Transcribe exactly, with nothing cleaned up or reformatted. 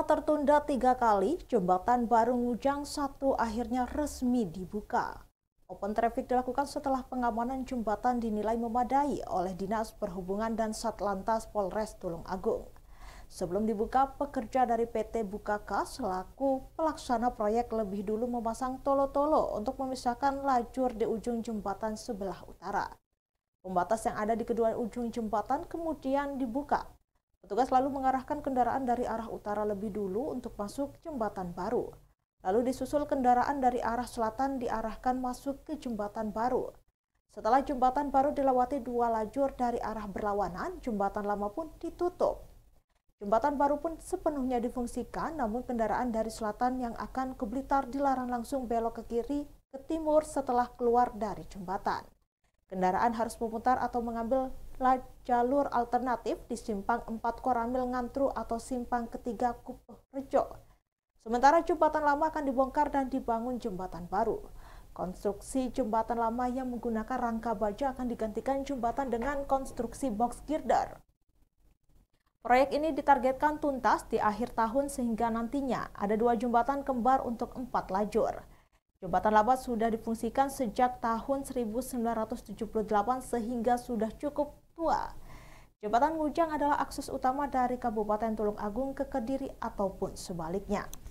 Setelah tertunda tiga kali, jembatan baru Ngujang satu akhirnya resmi dibuka. Open traffic dilakukan setelah pengamanan jembatan dinilai memadai oleh Dinas Perhubungan dan Satlantas Polres Tulung Agung. Sebelum dibuka, pekerja dari P T Bukaka selaku pelaksana proyek lebih dulu memasang tolo-tolo untuk memisahkan lajur di ujung jembatan sebelah utara. Pembatas yang ada di kedua ujung jembatan kemudian dibuka. Petugas lalu mengarahkan kendaraan dari arah utara lebih dulu untuk masuk jembatan baru. Lalu disusul kendaraan dari arah selatan diarahkan masuk ke jembatan baru. Setelah jembatan baru dilewati dua lajur dari arah berlawanan, jembatan lama pun ditutup. Jembatan baru pun sepenuhnya difungsikan, namun kendaraan dari selatan yang akan ke Blitar dilarang langsung belok ke kiri ke timur setelah keluar dari jembatan. Kendaraan harus memutar atau mengambil jalur alternatif di Simpang empat Koramil Ngantru atau Simpang ketiga Kupuh Rejo. Sementara jembatan lama akan dibongkar dan dibangun jembatan baru. Konstruksi jembatan lama yang menggunakan rangka baja akan digantikan jembatan dengan konstruksi box girder. Proyek ini ditargetkan tuntas di akhir tahun sehingga nantinya ada dua jembatan kembar untuk empat lajur. Jembatan lama sudah difungsikan sejak tahun seribu sembilan ratus tujuh puluh delapan sehingga sudah cukup tua. Jembatan Ngujang adalah akses utama dari Kabupaten Tulung Agung ke Kediri ataupun sebaliknya.